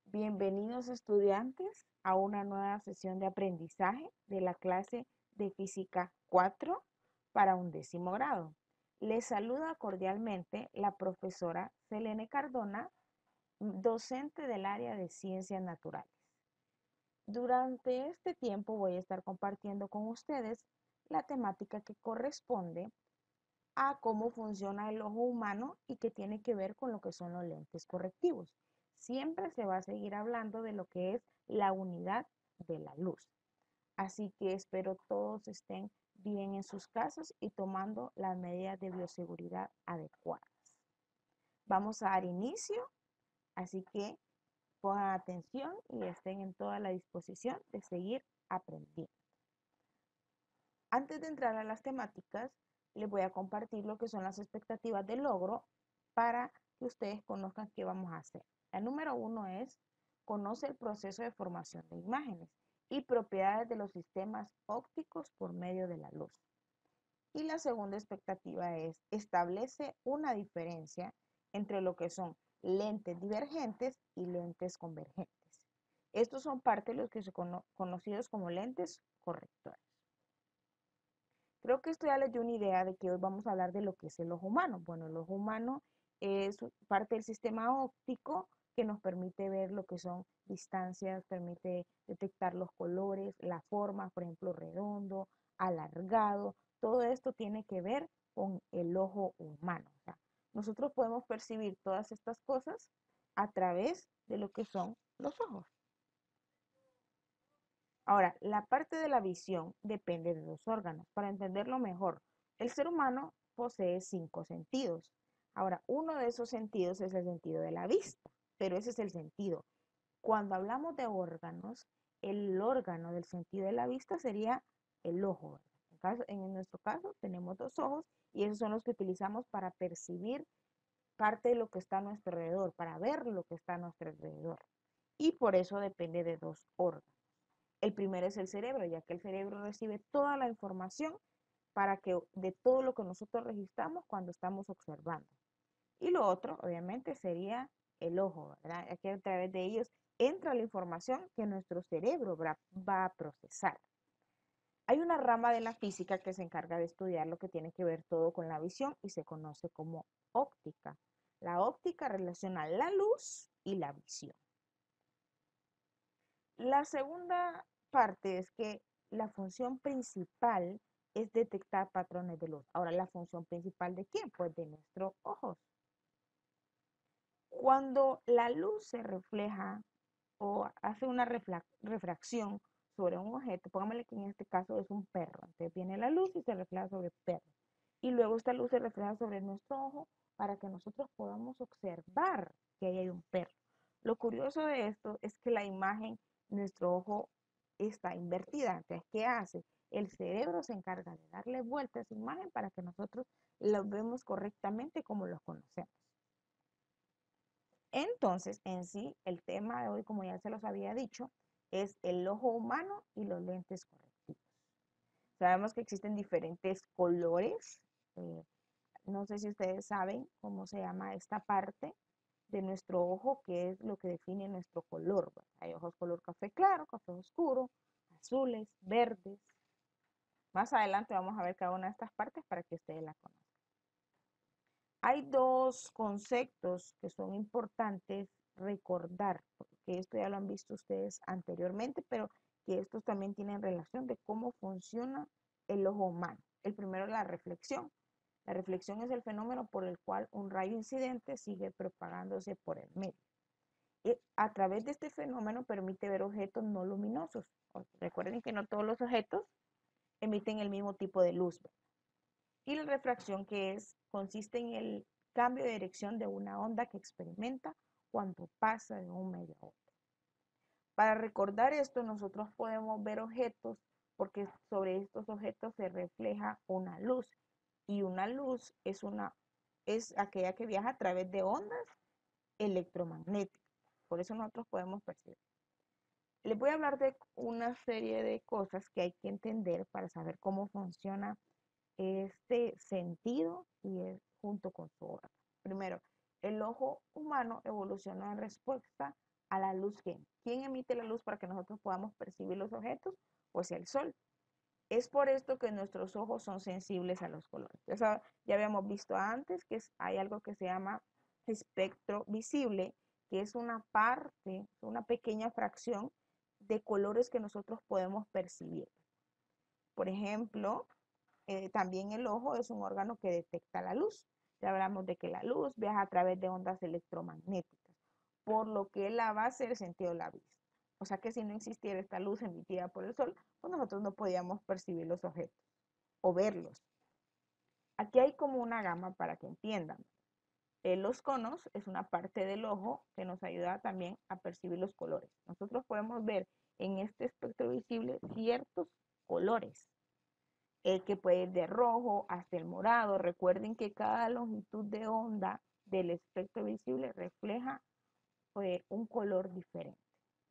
Bienvenidos estudiantes a una nueva sesión de aprendizaje de la clase de Física 4 para 11º grado. Les saluda cordialmente la profesora Selene Cardona, docente del área de Ciencias Naturales. Durante este tiempo voy a estar compartiendo con ustedes la temática que corresponde a cómo funciona el ojo humano y que tiene que ver con lo que son los lentes correctivos. Siempre se va a seguir hablando de lo que es la unidad de la luz. Así que espero todos estén bien en sus casas y tomando las medidas de bioseguridad adecuadas. Vamos a dar inicio, así que pongan atención y estén en toda la disposición de seguir aprendiendo. Antes de entrar a las temáticas, les voy a compartir lo que son las expectativas de logro para que ustedes conozcan qué vamos a hacer. La número 1 es, conoce el proceso de formación de imágenes y propiedades de los sistemas ópticos por medio de la luz. Y la segunda expectativa es, establece una diferencia entre lo que son lentes divergentes y lentes convergentes. Estos son parte de los que son conocidos como lentes correctores. Creo que esto ya les dio una idea de que hoy vamos a hablar de lo que es el ojo humano. Bueno, el ojo humano es parte del sistema óptico que nos permite ver lo que son distancias, permite detectar los colores, la forma, por ejemplo, redondo, alargado. Todo esto tiene que ver con el ojo humano. O sea, nosotros podemos percibir todas estas cosas a través de lo que son los ojos. Ahora, la parte de la visión depende de los órganos. Para entenderlo mejor, el ser humano posee 5 sentidos. Ahora, uno de esos sentidos es el sentido de la vista, pero ese es el sentido. Cuando hablamos de órganos, el órgano del sentido de la vista sería el ojo. En nuestro caso, tenemos 2 ojos y esos son los que utilizamos para percibir parte de lo que está a nuestro alrededor, para ver lo que está a nuestro alrededor. Y por eso depende de 2 órganos. El primero es el cerebro, ya que el cerebro recibe toda la información para que de todo lo que nosotros registramos cuando estamos observando. Y lo otro, obviamente, sería el ojo, ¿verdad? Ya que a través de ellos entra la información que nuestro cerebro va a procesar. Hay una rama de la física que se encarga de estudiar lo que tiene que ver todo con la visión y se conoce como óptica. La óptica relaciona la luz y la visión. La segunda parte es que la función principal es detectar patrones de luz. Ahora, ¿la función principal de quién? Pues de nuestros ojos. Cuando la luz se refleja o hace una refracción sobre un objeto, pónganle que en este caso es un perro. Entonces viene la luz y se refleja sobre el perro. Y luego esta luz se refleja sobre nuestro ojo para que nosotros podamos observar que ahí hay un perro. Lo curioso de esto es que la imagen, nuestro ojo está invertida. Entonces, ¿qué hace? El cerebro se encarga de darle vuelta a esa imagen para que nosotros lo vemos correctamente como los conocemos. Entonces, en sí, el tema de hoy, como ya se los había dicho, es el ojo humano y los lentes correctivos. Sabemos que existen diferentes colores. No sé si ustedes saben cómo se llama esta parte de nuestro ojo, que es lo que define nuestro color. Bueno, hay ojos color café claro, café oscuro, azules, verdes. Más adelante vamos a ver cada una de estas partes para que ustedes la conozcan. Hay 2 conceptos que son importantes recordar, porque esto ya lo han visto ustedes anteriormente, pero que estos también tienen relación de cómo funciona el ojo humano. El primero es la reflexión. La reflexión es el fenómeno por el cual un rayo incidente sigue propagándose por el medio. Y a través de este fenómeno permite ver objetos no luminosos. Recuerden que no todos los objetos emiten el mismo tipo de luz. Y la refracción, que consiste en el cambio de dirección de una onda que experimenta cuando pasa de un medio a otro. Para recordar esto, nosotros podemos ver objetos porque sobre estos objetos se refleja una luz y una luz es aquella que viaja a través de ondas electromagnéticas. Por eso nosotros podemos percibir. Les voy a hablar de una serie de cosas que hay que entender para saber cómo funciona este sentido y es junto con su órgano. Primero, el ojo humano evolucionó en respuesta a la luz. ¿Quién emite la luz para que nosotros podamos percibir los objetos? Pues el sol. Es por esto que nuestros ojos son sensibles a los colores. Ya habíamos visto antes que hay algo que se llama espectro visible, que es una parte, una pequeña fracción de colores que nosotros podemos percibir. Por ejemplo, también el ojo es un órgano que detecta la luz. Ya hablamos de que la luz viaja a través de ondas electromagnéticas, por lo que la base del sentido de la vista. O sea que si no existiera esta luz emitida por el sol, pues nosotros no podíamos percibir los objetos o verlos. Aquí hay como una gama para que entiendan. Los conos es una parte del ojo que nos ayuda también a percibir los colores. Nosotros podemos ver en este espectro visible ciertos colores, que puede ir de rojo hasta el morado. Recuerden que cada longitud de onda del espectro visible refleja un color diferente.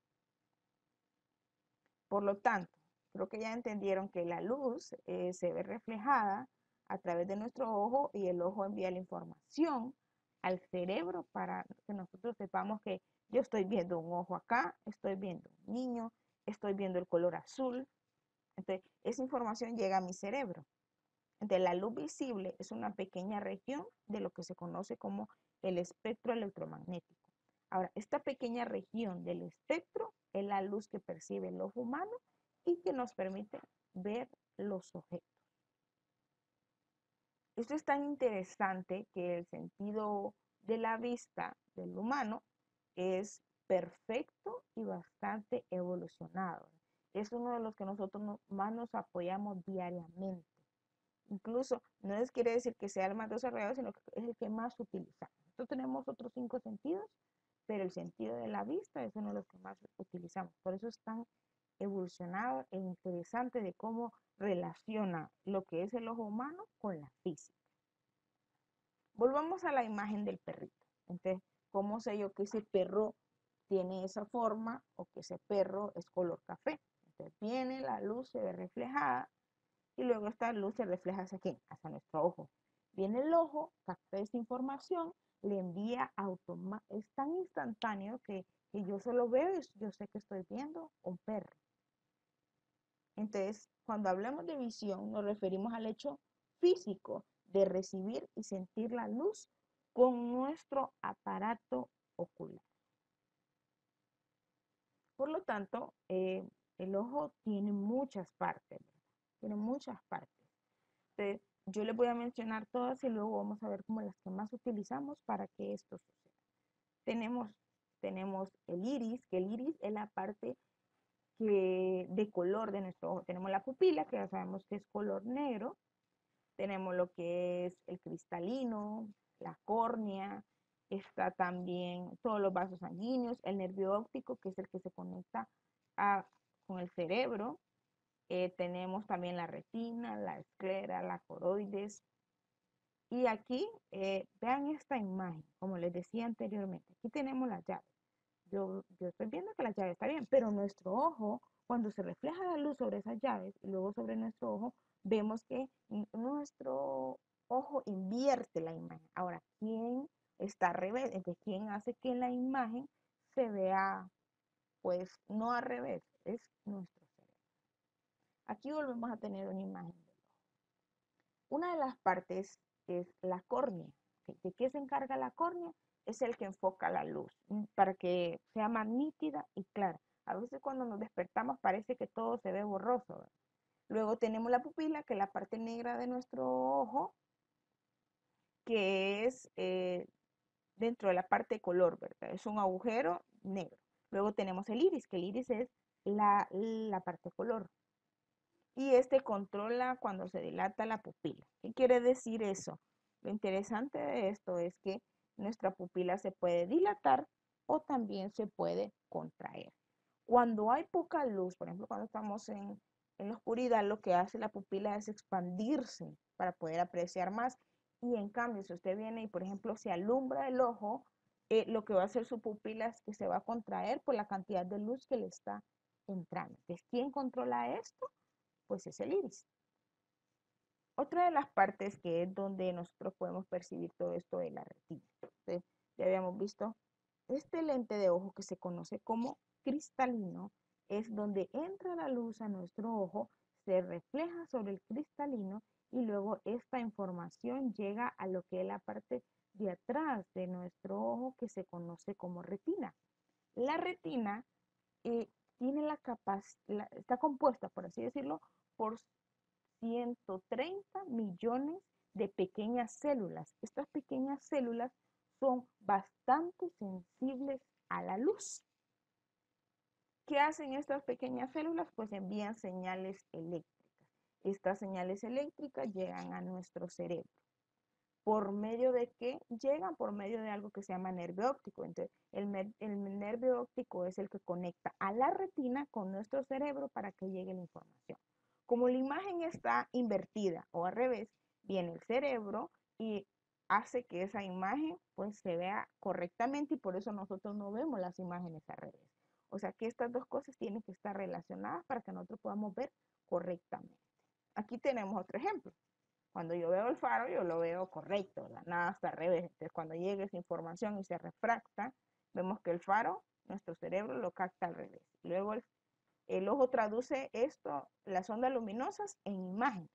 Por lo tanto, creo que ya entendieron que la luz se ve reflejada a través de nuestro ojo y el ojo envía la información al cerebro para que nosotros sepamos que yo estoy viendo un ojo acá, estoy viendo un niño, estoy viendo el color azul. Entonces, esa información llega a mi cerebro. Entonces, la luz visible es una pequeña región de lo que se conoce como el espectro electromagnético. Ahora, esta pequeña región del espectro es la luz que percibe el ojo humano y que nos permite ver los objetos. Esto es tan interesante que el sentido de la vista del humano es perfecto y bastante evolucionado. Es uno de los que nosotros más nos apoyamos diariamente. Incluso no quiere decir que sea el más desarrollado, sino que es el que más utilizamos. Nosotros tenemos otros 5 sentidos, pero el sentido de la vista es uno de los que más utilizamos. Por eso es tan evolucionado e interesante de cómo relaciona lo que es el ojo humano con la física. Volvamos a la imagen del perrito. Entonces, ¿cómo sé yo que ese perro tiene esa forma o que ese perro es color café? Entonces viene la luz, se ve reflejada y luego esta luz se refleja hacia quién, hacia nuestro ojo. Viene el ojo, capta esa información, le envía automáticamente, es tan instantáneo que yo solo veo y yo sé que estoy viendo un perro. Entonces, cuando hablamos de visión, nos referimos al hecho físico de recibir y sentir la luz con nuestro aparato ocular. Por lo tanto, el ojo tiene muchas partes, ¿verdad? Tiene muchas partes. Entonces, yo les voy a mencionar todas y luego vamos a ver como las que más utilizamos para que esto suceda. Tenemos el iris, que el iris es la parte de color de nuestro ojo. Tenemos la pupila, que ya sabemos que es color negro. Tenemos lo que es el cristalino, la córnea, está también todos los vasos sanguíneos, el nervio óptico, que es el que se conecta con el cerebro. Tenemos también la retina, la esclera, la coroides. Y aquí, vean esta imagen, como les decía anteriormente. Aquí tenemos las llaves. Yo estoy viendo que la llave está bien, pero nuestro ojo, cuando se refleja la luz sobre esas llaves y luego sobre nuestro ojo, vemos que nuestro ojo invierte la imagen. Ahora, ¿quién está al revés? Entonces, ¿quién hace que la imagen se vea, pues, no al revés? Es nuestro cerebro. Aquí volvemos a tener una imagen del ojo. Una de las partes es la córnea. ¿De qué se encarga la córnea? Es el que enfoca la luz para que sea más nítida y clara. A veces cuando nos despertamos parece que todo se ve borroso, ¿verdad? Luego tenemos la pupila, que es la parte negra de nuestro ojo, que es dentro de la parte de color, ¿verdad? Es un agujero negro. Luego tenemos el iris, que el iris es la parte de color. Y este controla cuando se dilata la pupila. ¿Qué quiere decir eso? Lo interesante de esto es que nuestra pupila se puede dilatar o también se puede contraer. Cuando hay poca luz, por ejemplo, cuando estamos en la oscuridad, lo que hace la pupila es expandirse para poder apreciar más. Y en cambio, si usted viene y, por ejemplo, se alumbra el ojo, lo que va a hacer su pupila es que se va a contraer por la cantidad de luz que le está entrando. Entonces, ¿quién controla esto? Pues es el iris. Otra de las partes que es donde nosotros podemos percibir todo esto es la retina. Entonces, ya habíamos visto este lente de ojo que se conoce como cristalino es donde entra la luz a nuestro ojo, se refleja sobre el cristalino y luego esta información llega a lo que es la parte de atrás de nuestro ojo que se conoce como retina. La retina eh, tiene está compuesta, por así decirlo, por 130 millones de pequeñas células. Estas pequeñas células son bastante sensibles a la luz. ¿Qué hacen estas pequeñas células? Pues envían señales eléctricas. Estas señales eléctricas llegan a nuestro cerebro. ¿Por medio de qué? Llegan por medio de algo que se llama nervio óptico. Entonces, el nervio óptico es el que conecta a la retina con nuestro cerebro para que llegue la información. Como la imagen está invertida o al revés, viene el cerebro y hace que esa imagen pues se vea correctamente y por eso nosotros no vemos las imágenes al revés. O sea que estas dos cosas tienen que estar relacionadas para que nosotros podamos ver correctamente. Aquí tenemos otro ejemplo. Cuando yo veo el faro, yo lo veo correcto, ¿verdad? Nada está al revés. Entonces, cuando llega esa información y se refracta, vemos que el faro, nuestro cerebro lo capta al revés. Luego el ojo traduce esto, las ondas luminosas, en imágenes.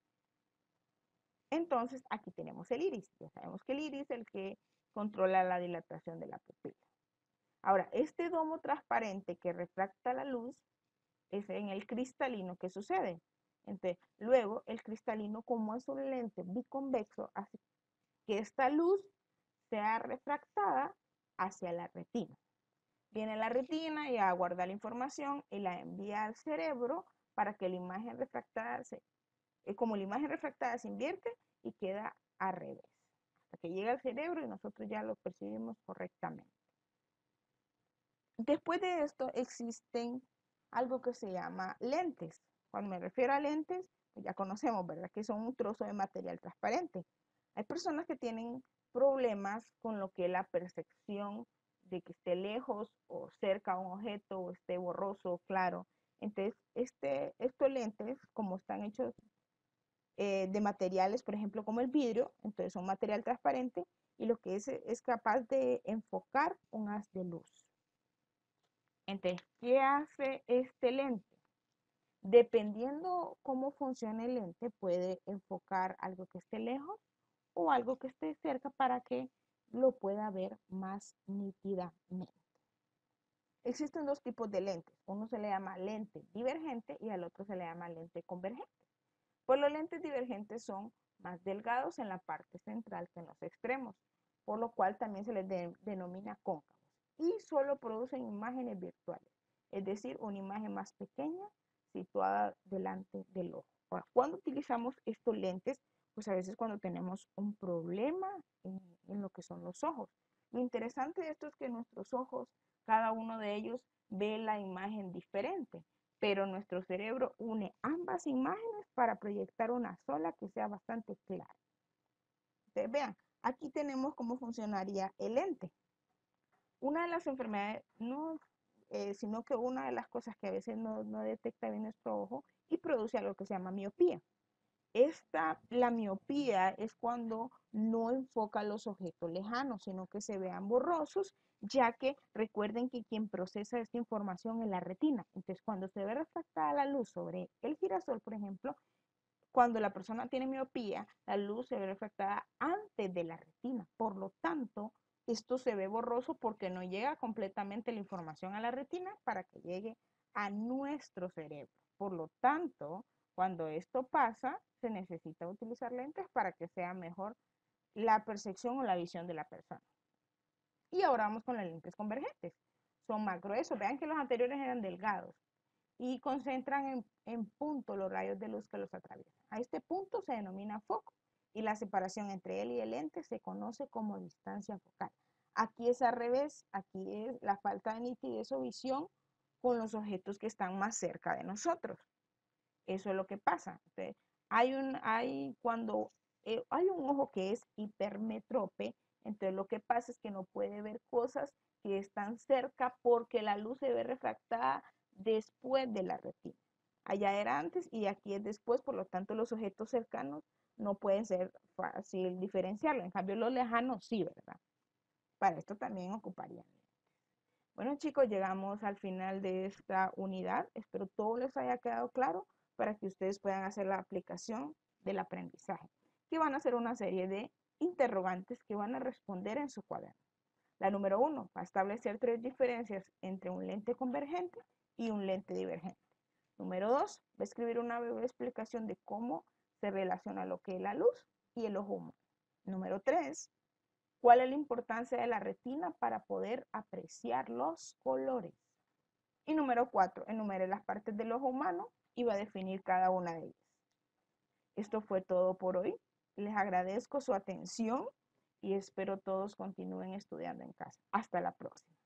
Entonces, aquí tenemos el iris. Ya sabemos que el iris es el que controla la dilatación de la pupila. Ahora, este domo transparente que refracta la luz es en el cristalino. ¿Qué sucede? Entonces, luego el cristalino, como es un lente biconvexo, hace que esta luz sea refractada hacia la retina. Viene la retina y a guardar la información y la envía al cerebro para que la imagen refractada como la imagen refractada se invierte y queda al revés, hasta que llega al cerebro y nosotros ya lo percibimos correctamente. Después de esto existen algo que se llama lentes. Cuando me refiero a lentes, pues ya conocemos, ¿verdad? Que son un trozo de material transparente. Hay personas que tienen problemas con lo que es la percepción de que esté lejos o cerca a un objeto o esté borroso o claro. Entonces, estos lentes, como están hechos de materiales, por ejemplo, como el vidrio, entonces son material transparente y lo que es capaz de enfocar un haz de luz. Entonces, ¿qué hace este lente? Dependiendo cómo funcione el lente, puede enfocar algo que esté lejos o algo que esté cerca para que lo pueda ver más nítidamente. Existen dos tipos de lentes. Uno se le llama lente divergente y al otro se le llama lente convergente. Pues los lentes divergentes son más delgados en la parte central que en los extremos, por lo cual también se les denomina cóncavos y solo producen imágenes virtuales, es decir, una imagen más pequeña situada delante del ojo. Ahora, ¿cuándo utilizamos estos lentes? Pues a veces cuando tenemos un problema en lo que son los ojos. Lo interesante de esto es que nuestros ojos, cada uno de ellos ve la imagen diferente, pero nuestro cerebro une ambas imágenes para proyectar una sola que sea bastante clara. Entonces, vean, aquí tenemos cómo funcionaría el lente. Una de las enfermedades, no, sino que una de las cosas que a veces no detecta bien nuestro ojo y produce algo que se llama miopía. La miopía es cuando no enfoca los objetos lejanos, sino que se vean borrosos, ya que recuerden que quien procesa esta información es la retina. Entonces, cuando se ve refractada la luz sobre el girasol, por ejemplo, cuando la persona tiene miopía, la luz se ve refractada antes de la retina. Por lo tanto, esto se ve borroso porque no llega completamente la información a la retina para que llegue a nuestro cerebro. Por lo tanto, cuando esto pasa, se necesita utilizar lentes para que sea mejor la percepción o la visión de la persona. Y ahora vamos con las lentes convergentes. Son más gruesos. Vean que los anteriores eran delgados y concentran en punto los rayos de luz que los atraviesan. A este punto se denomina foco y la separación entre él y el lente se conoce como distancia focal. Aquí es al revés, aquí es la falta de nitidez o visión con los objetos que están más cerca de nosotros. Eso es lo que pasa. Entonces, cuando hay un ojo que es hipermetrópe, entonces lo que pasa es que no puede ver cosas que están cerca porque la luz se ve refractada después de la retina. Allá era antes y aquí es después, por lo tanto los objetos cercanos no pueden ser fácil diferenciarlo. En cambio los lejanos sí, ¿verdad? Para esto también ocuparían. Bueno, chicos, llegamos al final de esta unidad. Espero todo les haya quedado claro para que ustedes puedan hacer la aplicación del aprendizaje, que van a ser una serie de interrogantes que van a responder en su cuaderno. La número 1 va a establecer 3 diferencias entre un lente convergente y un lente divergente. Número 2 va a escribir una breve explicación de cómo se relaciona lo que es la luz y el ojo humano. Número 3, ¿cuál es la importancia de la retina para poder apreciar los colores? Y número 4, enumere las partes del ojo humano y va a definir cada una de ellas. Esto fue todo por hoy. Les agradezco su atención y espero todos continúen estudiando en casa. Hasta la próxima.